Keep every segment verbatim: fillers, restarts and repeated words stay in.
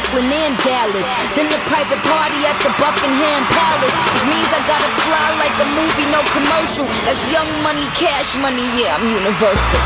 Brooklyn and Dallas. Then the private party at the Buckingham Palace, which means I gotta fly like a movie, no commercial. That's young money, cash money, yeah, I'm universal.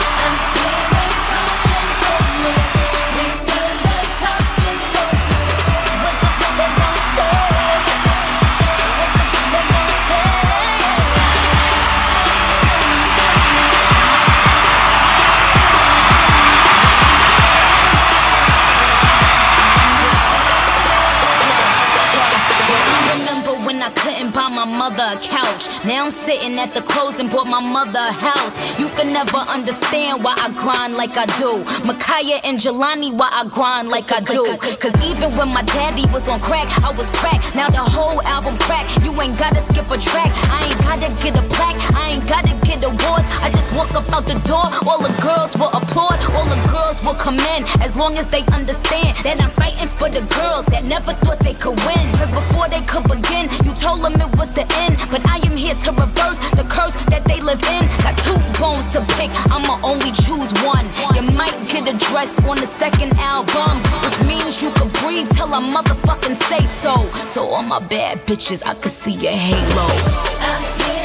I couldn't buy my mother a couch. Now I'm sitting at the clothes and bought my mother a house. You can never understand why I grind like I do. Micaiah and Jelani, why I grind like I do. Cause even when my daddy was on crack, I was crack. Now the whole album crack. You ain't gotta skip a track. I ain't gotta get a plaque. I ain't gotta get awards. I just walk up out the door. All the girls will applaud. All the girls will come in. As long as they understand that I'm fighting for the girls that never thought they could win. Cause before they could begin, you told them it was the end, but I am here to reverse the curse that they live in. Got two bones to pick, I'ma only choose one. You might get addressed on the second album, which means you can breathe till I motherfucking say so. So all my bad bitches, I could see your halo.